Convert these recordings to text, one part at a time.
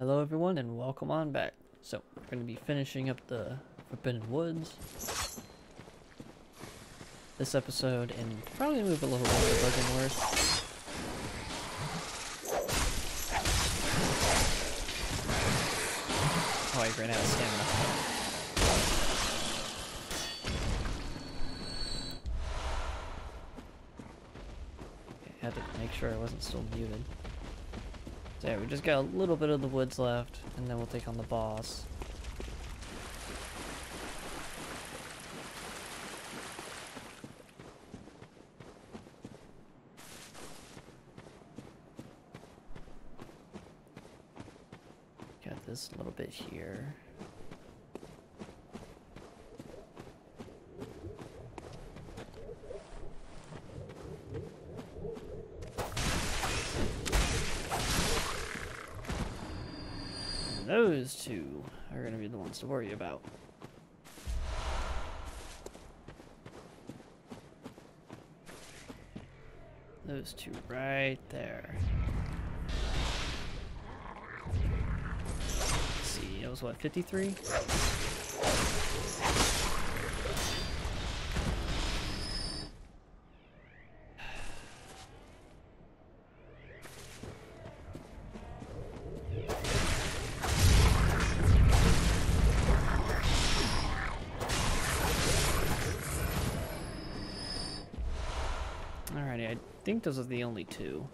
Hello everyone and welcome on back. So, we're going to be finishing up the Forbidden Woods this episode and probably move a little bit to Bloodborne. Oh, I ran out of stamina. Okay, had to make sure I wasn't still muted. So yeah, we just got a little bit of the woods left, and then we'll take on the boss. Got this little bit here. Those two are going to be the ones to worry about. Those two right there. Let's see, it was what, 53? Alrighty, I think those are the only two.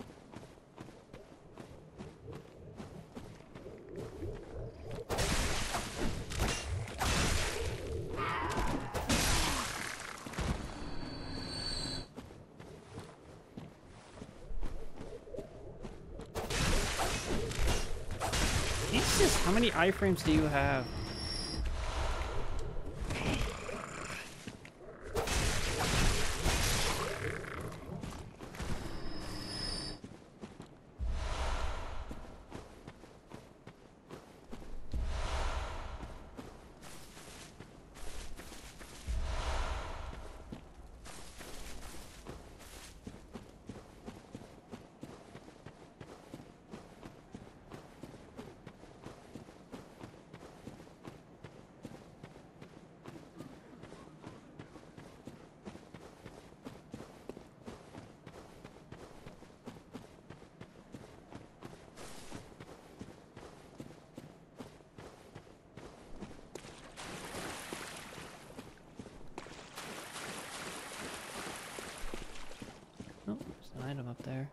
Jesus, how many iframes do you have? Oh, there's an item up there.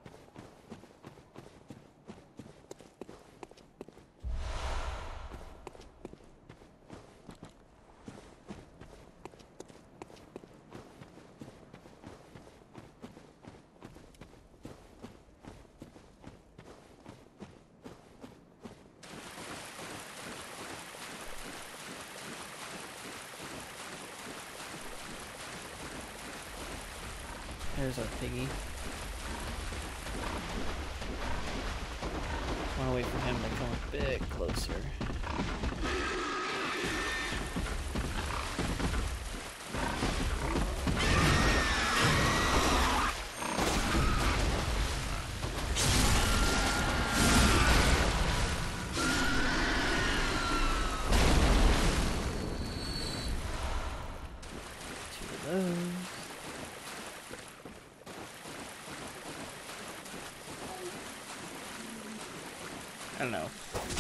There's our piggy. Want to wait for him to come a bit closer. Two of those. I don't know.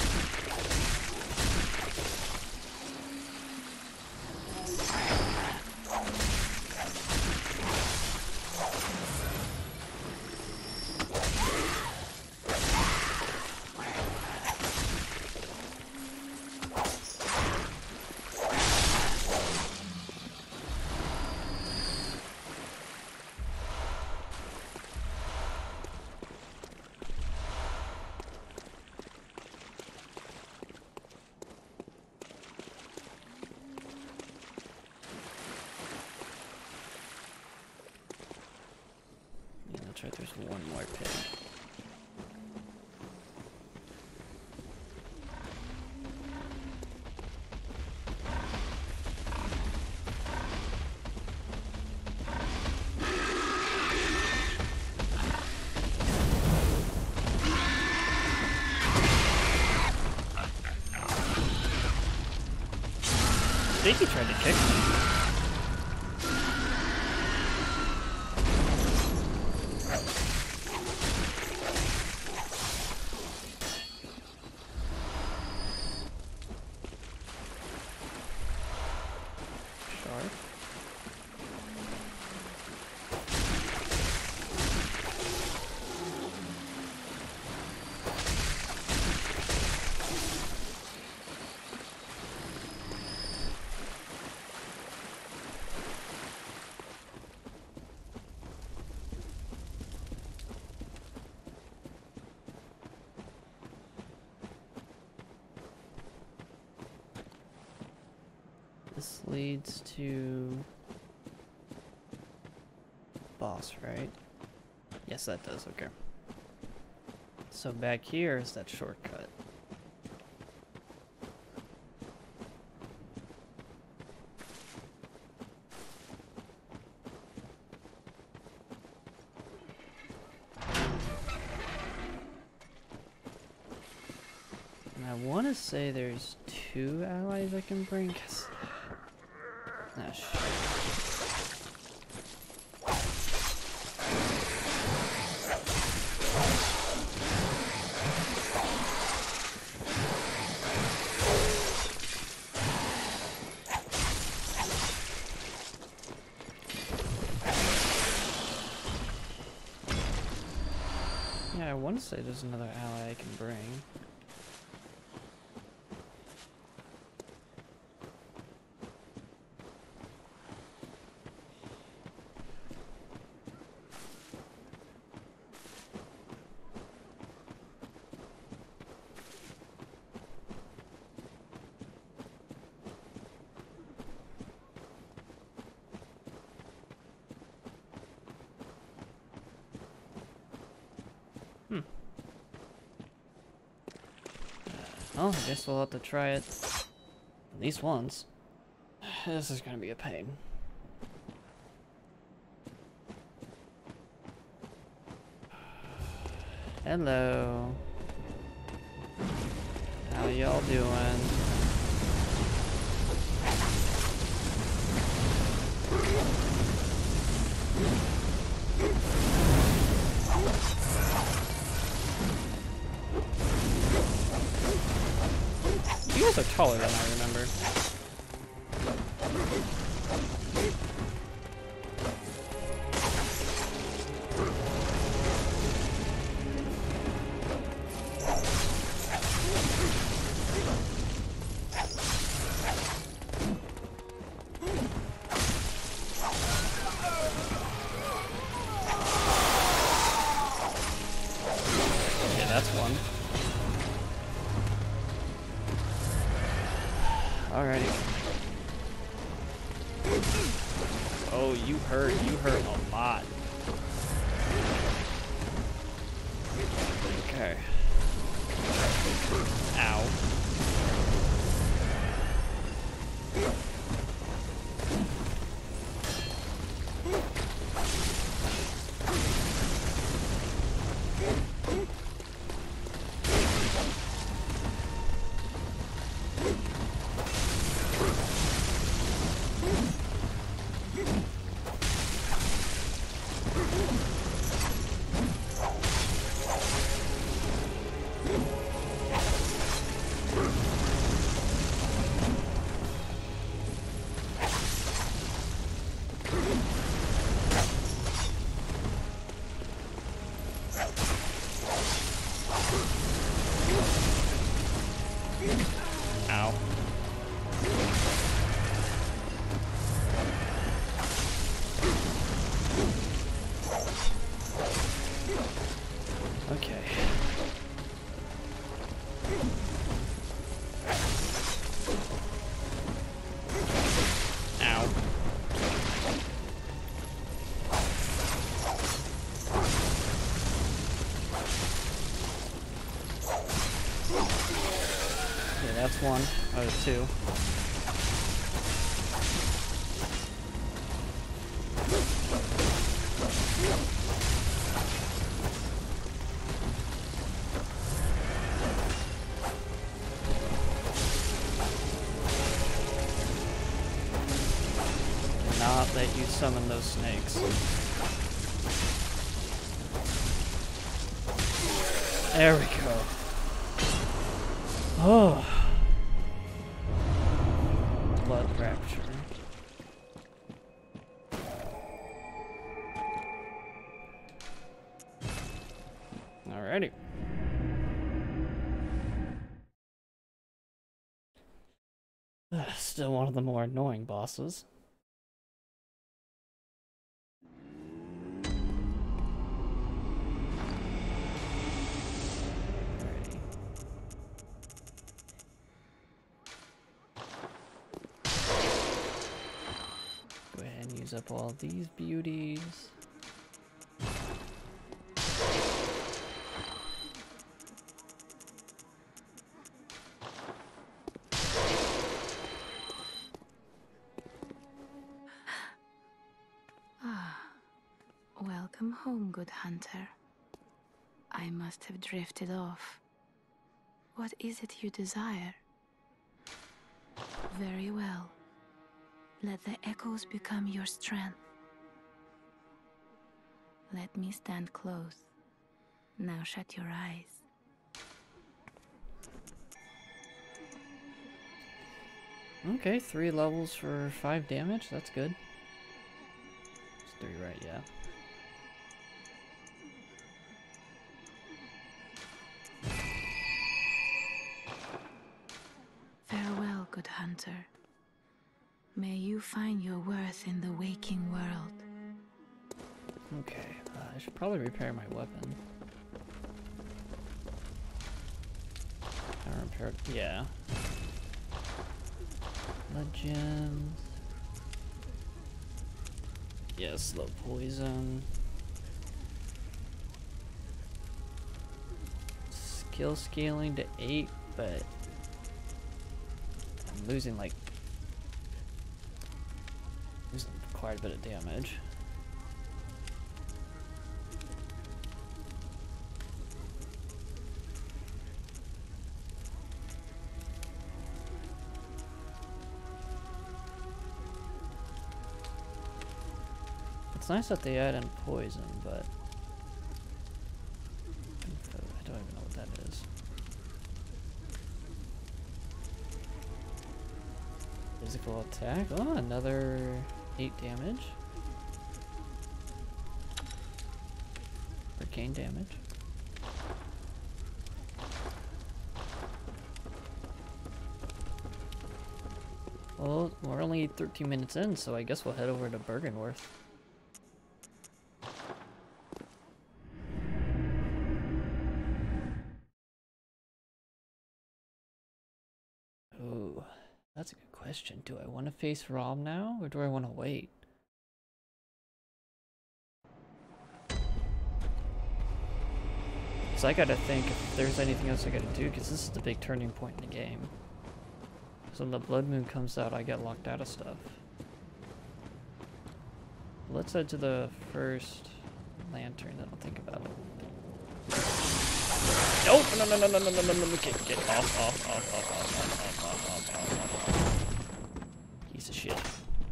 That's right, there's one more pig. think he tried to kick me. This leads to boss, right? Yes, that does. Okay. So back here is that shortcut. And I want to say there's 2 allies I can bring. Ah, shit. Yeah, I want to say there's another ally I can bring. Well, I guess we'll have to try it at least once. This is gonna be a pain. Hello. How y'all doing? You guys are taller than I remember. Yeah, that's one. Alrighty. Oh, you hurt a lot. Okay. Ow. Ow. Okay. Ow. Yeah, that's one. Oh, 2. that you summon those snakes. There we go. Oh. Blood rapture. Alrighty. Still one of the more annoying bosses. Alrighty. Go ahead and use up all these beauties. Welcome home, good hunter. I must have drifted off. What is it you desire? Very well. Let the echoes become your strength. Let me stand close. Now shut your eyes. Okay, 3 levels for 5 damage. That's good. It's 3, right? Yeah. Farewell, good hunter. May you find your worth in the waking world. Okay, I should probably repair my weapon. I repaired, yeah. Blood gems. Yeah, slow poison. Skill scaling to 8, but I'm losing quite a bit of damage. It's nice that they add in poison, but I don't even know what that is. Physical attack. Oh, another 8 damage. Arcane damage. Well, we're only 13 minutes in, so I guess we'll head over to Bergenworth. Oh, that's a good question. Do I want to face Rom now, or do I want to wait? So I gotta think if there's anything else I gotta do, because this is the big turning point in the game. So when the Blood Moon comes out, I get locked out of stuff. Let's head to the first lantern, then I'll think about it. Nope! No, get off. Piece of shit.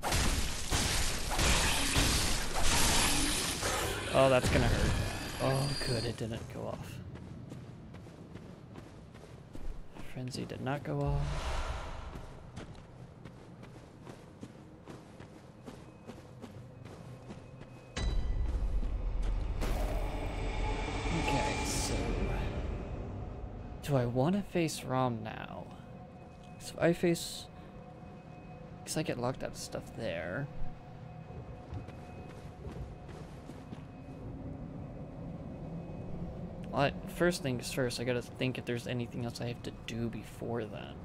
Oh, that's gonna hurt. Oh, good, it didn't go off. Frenzy did not go off. Okay, so do I want to face Rom now? So I face, because I get locked out of stuff there. Well, first things first, I gotta think if there's anything else I have to do before then.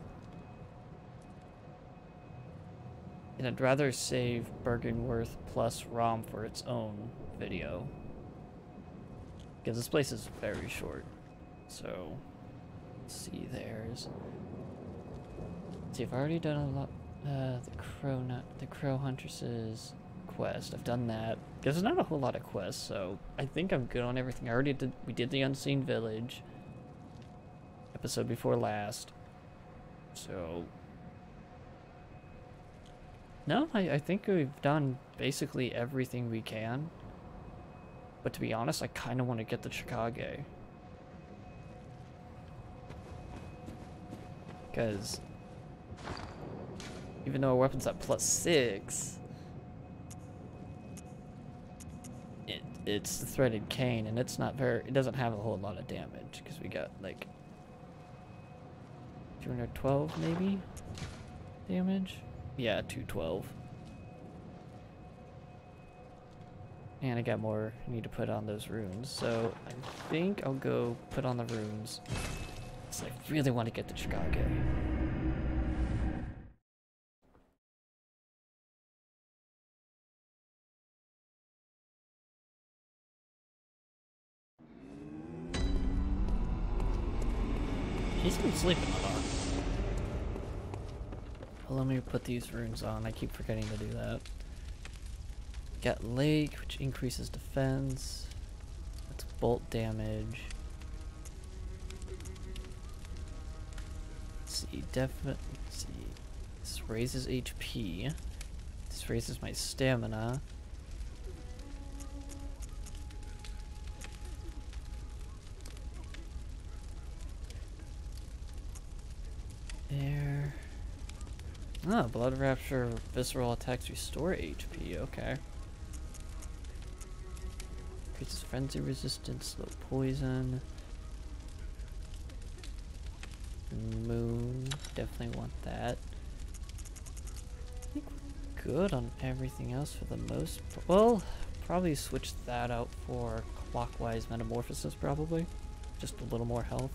And I'd rather save Bergenworth plus Rom for its own video. Because this place is very short. So, let's see, there's... Let's see, I've already done a lot... the Crow Huntress's quest. I've done that. There's not a whole lot of quests, so I think I'm good on everything. We did the Unseen Village. Episode before last. So... No, I think we've done basically everything we can. But to be honest, I kind of want to get the Chikage. Because even though our weapon's at +6, it's the threaded cane, and it's not very, it doesn't have a whole lot of damage, because we got like 212 maybe damage. Yeah, 212. And I got more I need to put on those runes, so I think I'll go put on the runes. So I really want to get the Chikage. He's been sleeping a lot. Well, let me put these runes on. I keep forgetting to do that. Got Lake, which increases defense. That's bolt damage. Let's see, let's see. This raises HP. This raises my stamina. There. Ah, Blood Rapture, visceral attacks restore HP, okay. Increases frenzy resistance, slow poison. Moon, definitely want that. I think we're good on everything else for the most part. Well, probably switch that out for clockwise metamorphosis, probably. Just a little more health.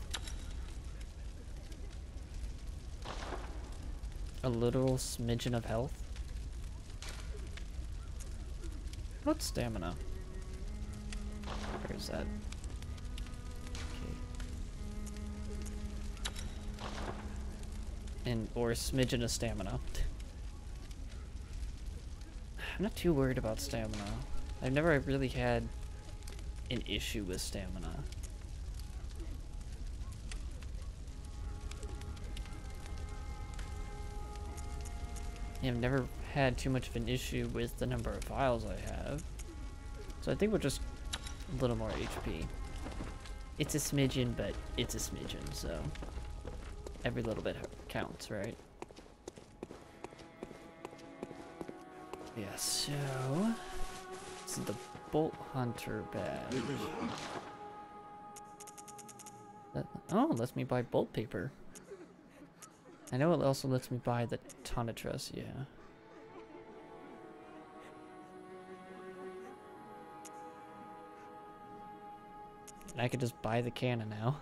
A literal smidgen of health. What's stamina? Where is that? Okay. And or a smidgen of stamina. I'm not too worried about stamina. I've never really had an issue with stamina. I've never had too much of an issue with the number of vials I have. So I think we're just a little more HP. It's a smidgen, but it's a smidgen, so every little bit counts, right? Yeah, so this is the Bolt Hunter badge. Oh, it lets me buy bolt paper. I know it also lets me buy the Tonitrus, yeah. And I could just buy the cannon now.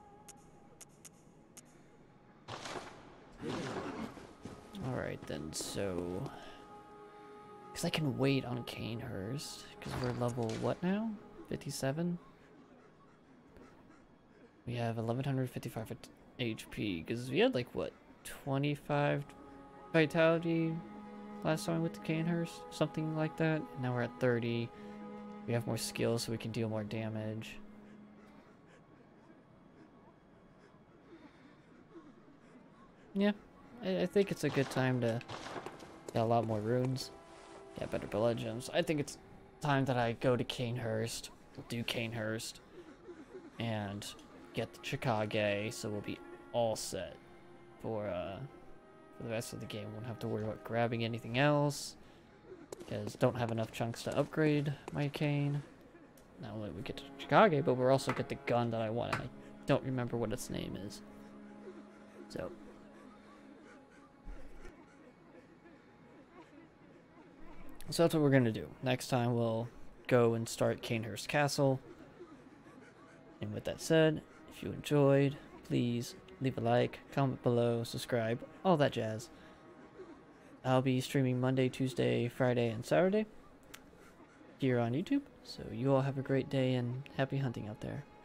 Alright then, so... Because I can wait on Canehurst, because we're level what now? 57? We have 1155 HP, because we had like what? 25 vitality last time with the Canehurst? Something like that. And now we're at 30. We have more skills so we can deal more damage. Yeah, I think it's a good time to get a lot more runes. Get better blood gems. I think it's time that I go to Canehurst, do Canehurst, and get the Chikage, so we'll be all set for the rest of the game. Won't have to worry about grabbing anything else, because don't have enough chunks to upgrade my cane. Not only we get to Chikage, but we'll also get the gun that I want, and I don't remember what its name is. So that's what we're gonna do. Next time we'll go and start Canehurst Castle. And with that said, if you enjoyed, please leave a like, comment below, subscribe, all that jazz. I'll be streaming Monday, Tuesday, Friday, and Saturday here on YouTube. So you all have a great day and happy hunting out there.